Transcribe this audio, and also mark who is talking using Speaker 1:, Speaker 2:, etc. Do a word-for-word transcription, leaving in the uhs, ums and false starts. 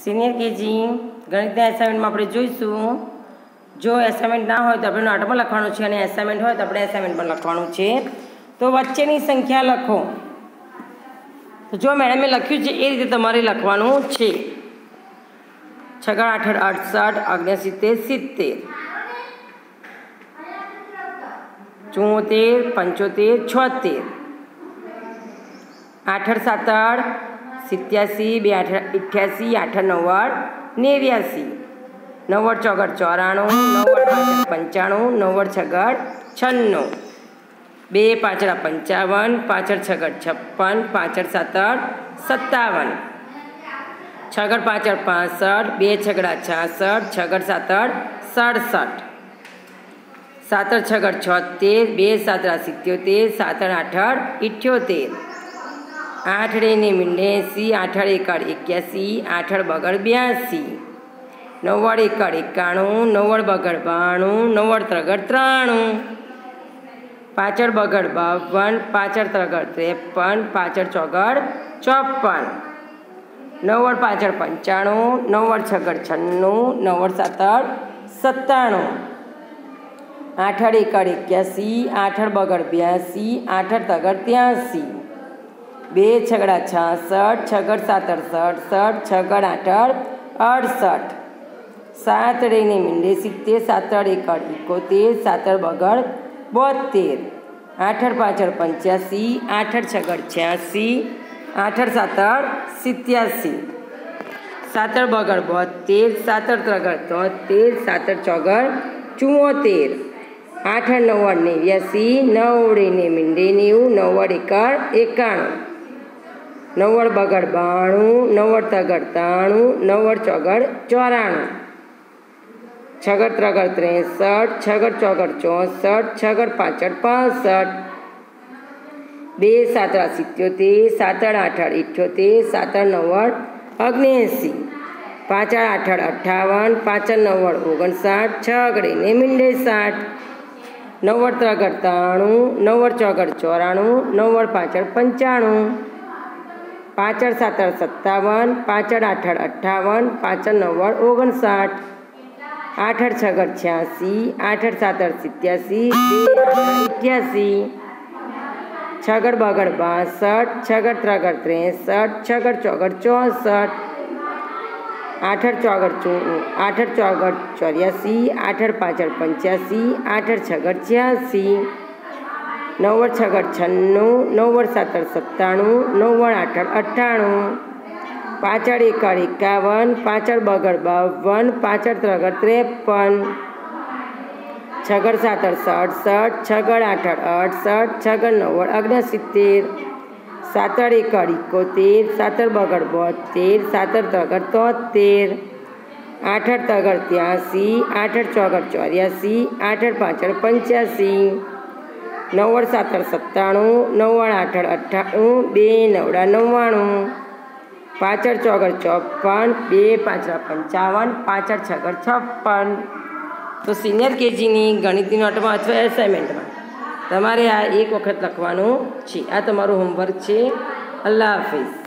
Speaker 1: Senior KG गणितना assignment में આપણે જોઈશું। જો એસાઇનમેન્ટ ના હોય તો આપણે નોટમાં લખવાનું છે અને એસાઇનમેન્ટ હોય તો આપણે એસાઇનમેન્ટ પર લખવાનું છે। તો વચ્ચેની સંખ્યા લખો। તો જો મેડમે લખ્યું છે એ રીતે તમારે લખવાનું છે। છગા આઠ અડસઠ ઓગણસિત્તેર સિત્તેર ચુમ્મોતેર પંચોતેર છોતેર આઠ સાતર સિત્યાસી બે આઠ અઠ્યાસી આઠ નવ્વદ નેવ્યાસી નવ્વદ ચોગડ ચોરાણું નવ્વદ પાંચ પંચાણું નવ્વદ છગડ છન્નું બે પાછળ પંચાવન પાછળ છગડ છપ્પન પાછળ સાતર સત્તાવન છગડ પાછળ પાસઠ બે છગડા છાસઠ છગડ સાતર સડસઠ સાતર છગડ છોતેર બે સાતરા સિત્યોતેર સાતર આઠ ઇઠ્યોતેર આઠડે મીંડેસી આઠડ એકડ એક્યાસી આઠડ બગડ બ્યાસી નવ્વદ એકડ એકાણું નવ્વદ બગડ બાણું નવ્વદ ત્રગડ ત્રાણું પાછળ બગડ બાવન પાછળ ત્રગડ ત્રેપન પાછળ ચોગડ ચોપન નવ્વદ પાછળ પંચાણું નવ્વદ છગડ છન્નું નવ્વદ સાતર સત્તાણું આઠડ એકડ એક્યાસી આઠડ બગડ બ્યાસી આઠડ તગડ ત્યાસી બે છગડા છાસઠ છગડ સાતર સડસઠ છગડ આઠ અડસઠ સાતડે ને મીંડે સિત્તેર સાતડ એકડ એકોતેર સાતડ બગડ બોતેર આઠડ પાછળ પંચ્યાસી આઠડ છગડ છ્યાસી આઠડ સાતડ સિત્યાસી સાતડ બગડ બોતેર સાતડ ત્રગડ તોતેર સાતડ ચોગડ ચુમ્મોતેર આઠડ નવ્વદ નેવ્યાસી નવડે ને મીંડે નેવું નવ્વદ એકડ એકાણું નવ્વદ બગડ બાણું નવ્વદ તગડ ત્રાણું નવ્વદ ચોગડ ચોરાણું છગડ ત્રગડ ત્રેસઠ છગડ ચોગડ ચોસઠ છગડ પાછળ પાસઠ બે સાતરા સિત્યોતેર સાતડ આઠડ ઇઠ્યોતેર સાતડ નવ્વદ ઓગણએંસી પાછળ આઠડ અઠ્ઠાવન પાછળ નવ્વદ ઓગણસાઠ છગડે ને મીંડે સાઠ નવ્વદ ત્રગડ ત્રાણું નવ્વદ ચોગડ ચોરાણું નવ્વદ પાછળ પંચાણું પાછળ સાતર સત્તાવન પાછળ આઠડ અઠ્ઠાવન પાછળ નવ્વદ ઓગણસાઠ આઠડ છગડ છ્યાસી આઠડ સાતર સિત્યાસી બે અઠ્યાસી છગડ બગડ બાસઠ છગડ ત્રગડ ત્રેસઠ છગડ ચોગડ ચોસઠ આઠડ ચોગડ ચો આઠડ ચોગડ ચોર્યાસી આઠડ પાછળ પંચ્યાસી આઠડ છગડ છ્યાસી નવ્વદ છગડ છન્નું નવ્વદ સાતર સત્તાણું નવ્વદ આઠડ અઠ્ઠાણું પાછળ એકડ એકાવન પાછળ બગડ બાવન પાછળ ત્રગડ ત્રેપન છગડ સાતર સડસઠ છગડ આઠડ અડસઠ છગડ નવ્વદ ઓગણસિત્તેર સાતડ એકડ એકોતેર સાતર બગડ બોતેર સાતર ત્રગડ તોતેર આઠડ તગડ ત્યાસી આઠડ ચોગડ ચોર્યાસી આઠડ પાછળ પંચ્યાસી નવ્વદ સાતર સત્તાણું નવ્વદ આઠડ અઠ્ઠાણું બે નવડા નવ્વાણું પાછળ ચોગડ ચોપન બે પાછળ પંચાવન પાછળ છગડ છપ્પન। તો સિનિયર કેજીની ગણિતની નોટમાં અથવા એસાઇનમેન્ટમાં તમારે આ એક વખત લખવાનું છે। આ તમારું હોમવર્ક છે। અલ્લાહ હાફિઝ।